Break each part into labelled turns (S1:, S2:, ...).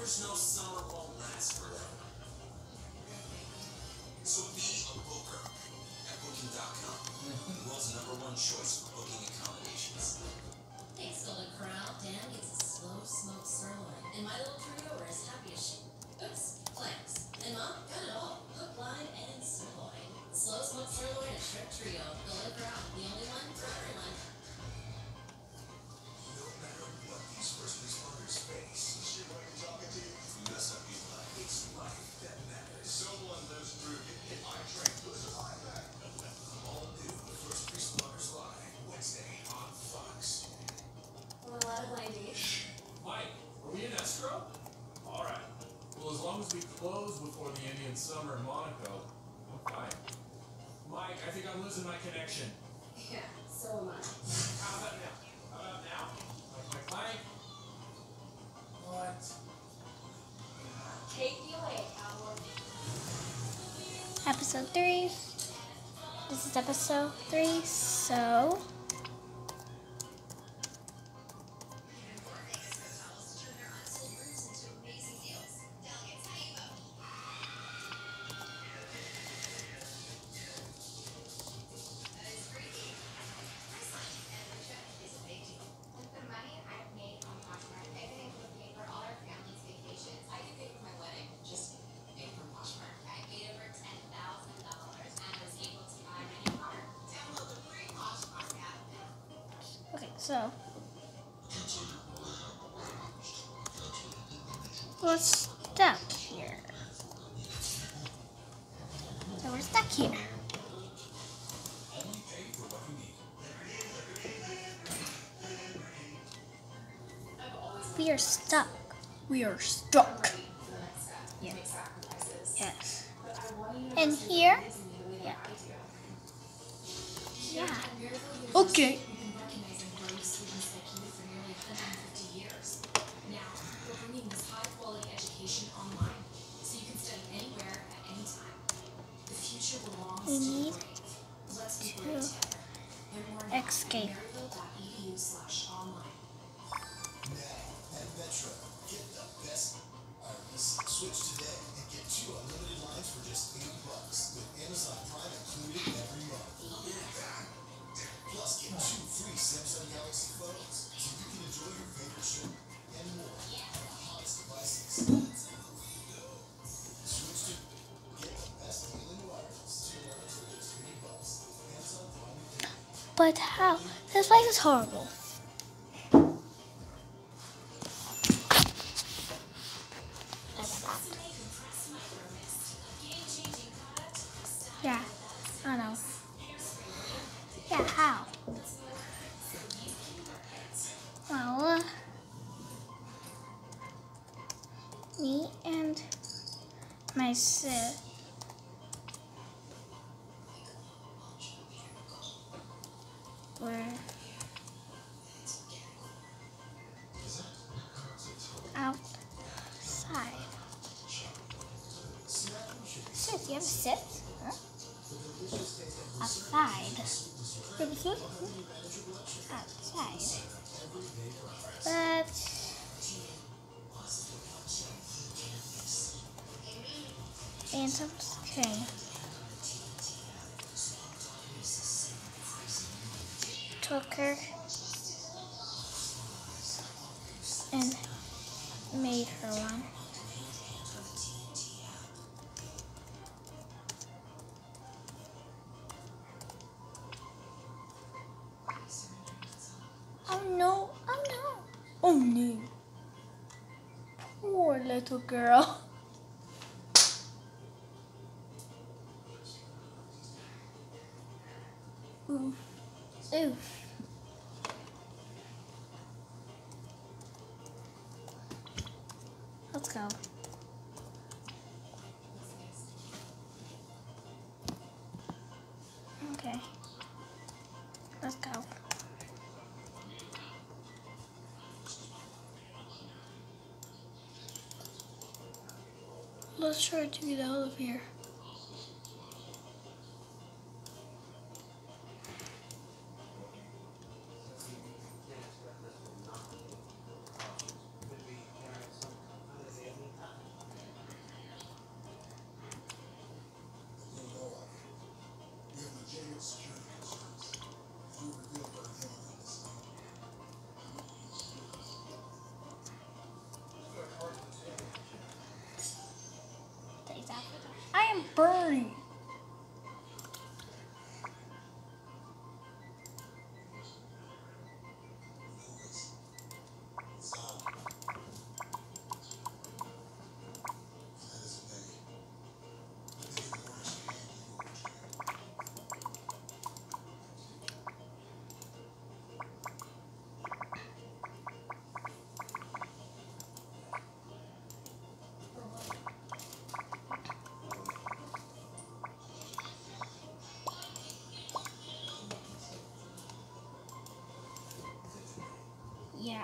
S1: Rumors know summer won't last forever. So be a booker at Booking.com, the world's #1 choice for booking accommodations.
S2: Thanks, Golden Corral. Dan gets a slow smoked sirloin, and my little trio are as happy as she. Oops, flanks. And Mom got it all: hook, line, and sirloin. Slow smoked sirloin and shrimp trio. Golden Corral, the only one for everyone.
S1: No matter what these first responders face, shit like you're talking to you. You got some people like it's life that matters. Someone lives through it. I train to survive that. All new First Responders Live, Wednesday on Fox.
S2: Well, a lot of blind dates.
S3: Mike, are we in escrow? All right. Well, as long as we close before the Indian summer in Monaco, I'm fine. Mike, I think I'm losing my connection.
S2: Yeah, so am I.
S3: How about now? Mike? What?
S2: Take me away, cowboy.
S4: Episode 3. This is episode 3, so So we're stuck here. We are stuck. We are stuck. Yeah. Yes. And here? Yeah. Yeah. Okay. We need to escape.
S1: Switch today and get 2 unlimited lines for just $80 with Amazon Prime included every month. Plus, get 2 free Samsung Galaxy phones so you can enjoy your favorite show and more on the hottest devices. Switch to get the best deal in wireless. 2 lines for just $80 with Amazon Prime.
S4: But how? This place is horrible. Yeah, I know. Yeah, how? Well, me and my sis were outside. Sis, you have a sis? Huh? Outside. Outside. But and something took her and made her one. Oh no, oh no, oh no. Poor little girl. Oof, oof. Let's go. Okay, let's go. Let's try to get out of here. I am burning. Yeah.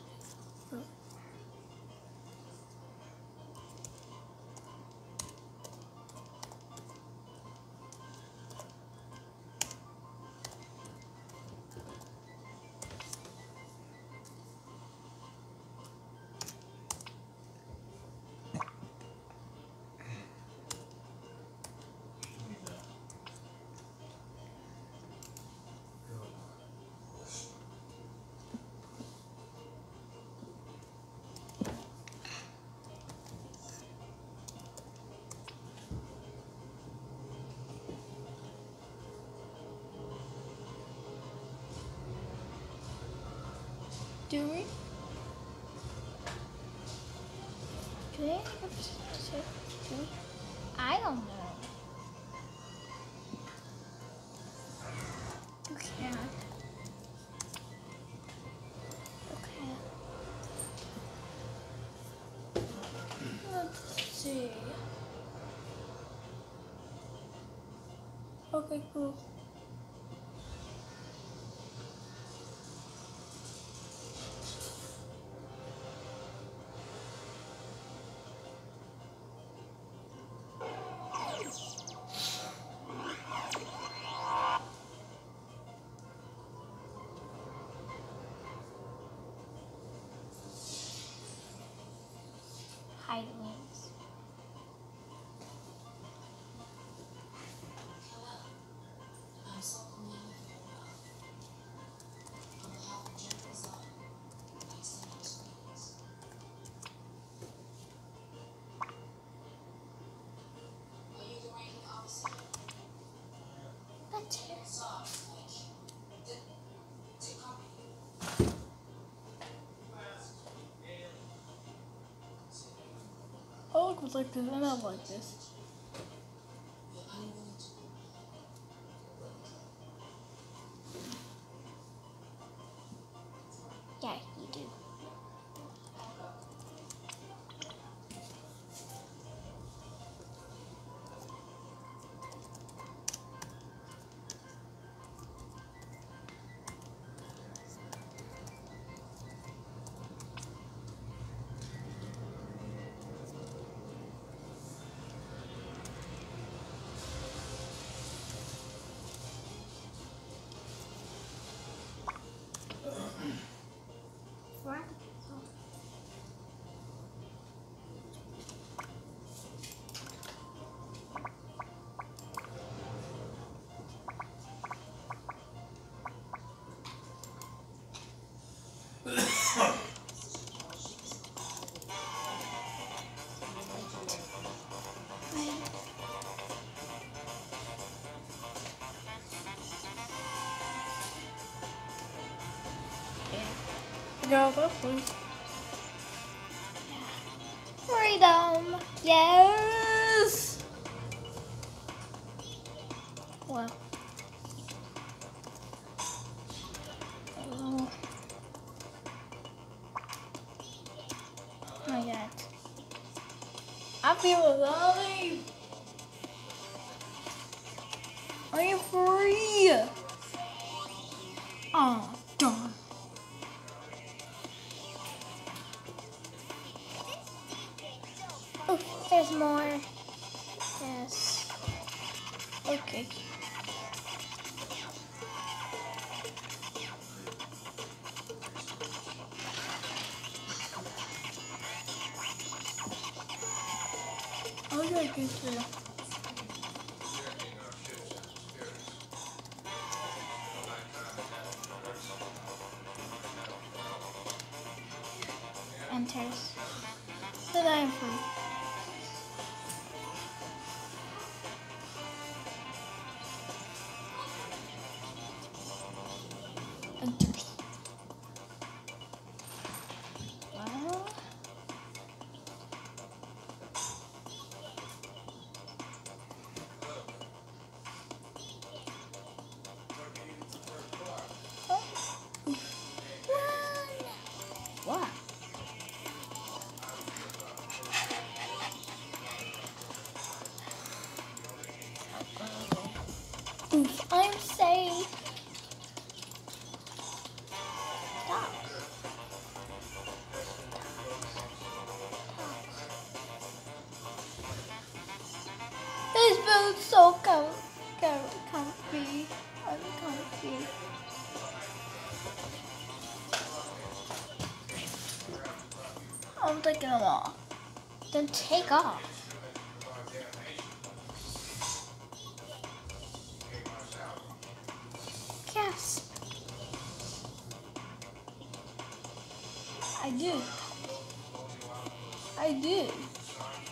S4: Do we? Do we? I don't know. Okay. Okay. Let's see. Okay, cool. Hide wings.
S2: I'm so committed on behalf of Jennifer's I extend those greetings. Are you the ranking officer?
S4: But
S2: Soft, like, to copy.
S4: I look like this and I like this.
S2: You're unwilling to.
S4: Yeah, you do. What? Go, please. Freedom! Yes! Well. Oh my god. I feel alive! I am free! Oh, darn. Oh, there's more. Yes. Okay. Oh, yeah, good too. Enters. But I am free. move. I'm saying. Stop. This boat's so comfy. Uncomfy. I'm taking them off. Then take off. Yes. I do. I do.